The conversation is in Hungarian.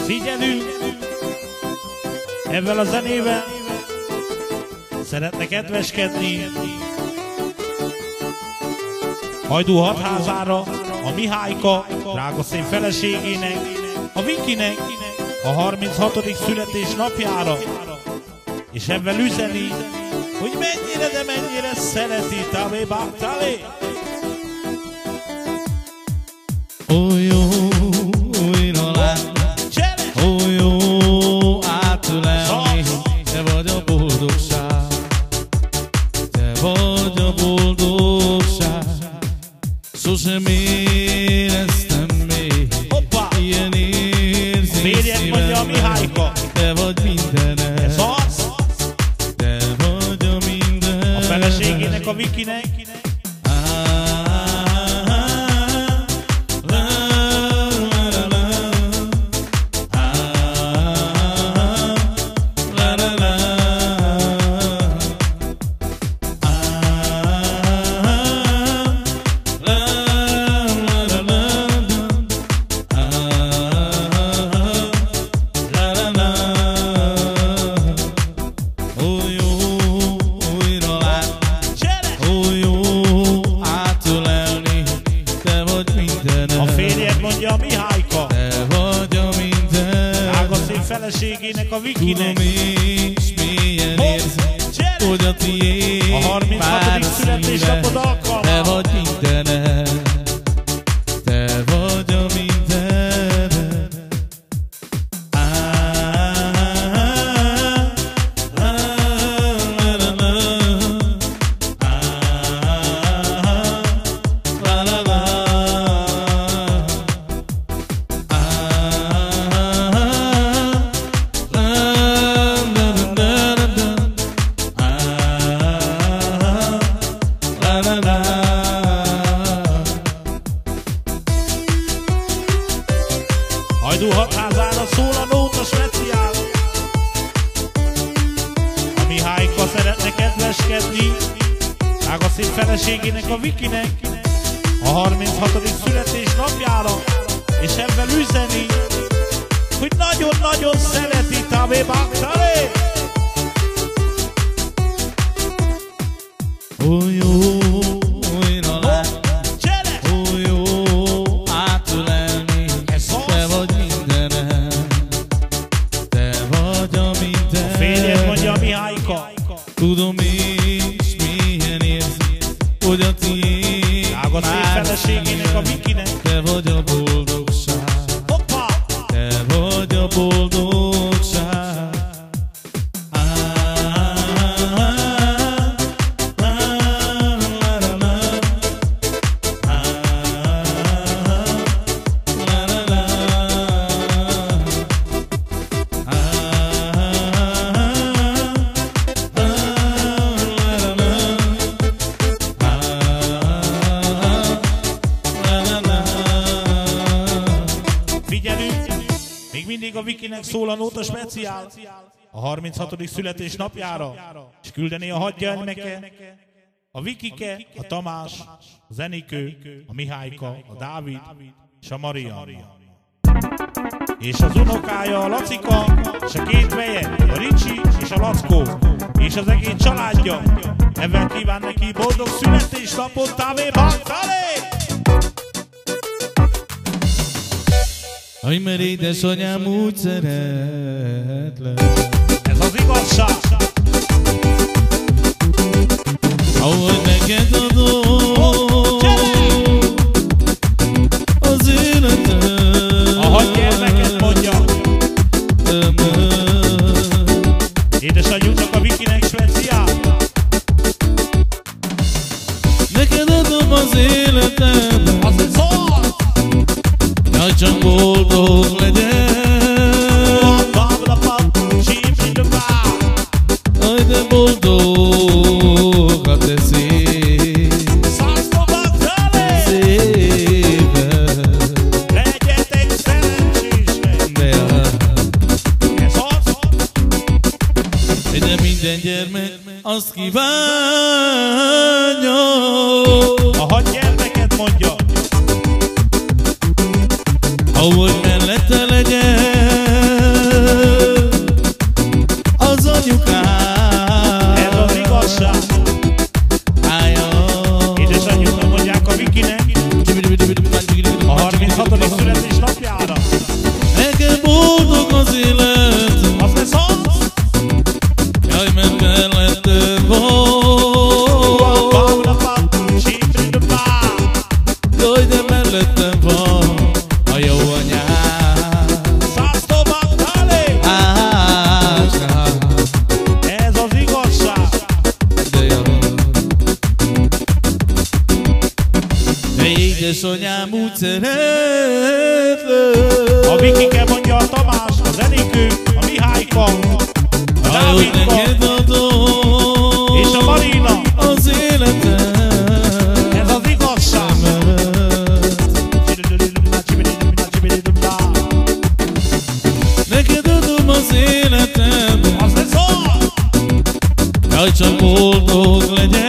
Figyelünk! Ezzel a zenével szeretne kedveskedni Hajdú Hatházára, a Mihályka drága szép feleségének, a Vikinek a 36. születésnapjára, és ebben üzeni, hogy mennyire, de mennyire szereti Tali Báktali. Ó jó, újra látni, ó jó átölelni, te vagy a boldogság, te vagy a boldogság. Sosem éreztem még ilyen érzést szívemben, te vagy mindenem, te vagy a mindenem. A feleségének, a Vikinek feleségének, a Vikinek. Tudom is milyen érzem, hogy a tiéd a 36. születésnapod alkalma. Te vagy mindenem, te vagy a mindenem. Hajdú Hatházára szól a nóta speciál. A Mihályka szeretne kedveskedni drága szép feleségének, a Vikinek a 36. születésnapjára, és ebben üzeni, hogy nagyon-nagyon szereti Tali Báktali. Ó jó, újra látni, ó jó átölelni, te vagy mindenem, te vagy a mindenem. A férjed, mondja a Mihályka. Tudom is milyen érzés, hogy a tiéd drága szép feleségének, a Vikinek. te vagy a boldogság, te vagy a boldogság. Még mindig a Vikinek szól a nóta speciál a 36. születésnapjára, és küldeni a 6 gyermeke, a Vikike, a Tamás, a Zenikő, a Mihályka, a Dávid és a Marianna. És az unokája, a Lacika, és a 2 veje, a Ricsi és a Lackó, és az egész családja. Ebben kíván neki boldog születésnapot, Tali Báktali! Aj, mert édesanyám, úgy szeretlek. Ez az igazság! Ahogy neked adom az életem. A 6 gyermeket mondja. Édesanyjunknak, a Vikinek speciál. Neked adom az életem, Az egy szó! jaj, csak boldog legyen. Aj, de boldog a te szép szíved. Legyetek szerencsések! De minden gyermek azt kívánja, a 6 gyermeket mondja. ahogy mellette legyen. szeretlek. A Vikike mondja a Tamás, a Zenikő, a Mihályka, a Hogy neked Dávidka adom és a Marina. az életem. Ez az igazság. Neked adom az életem, Az lesz az! jaj, csak boldog legyen.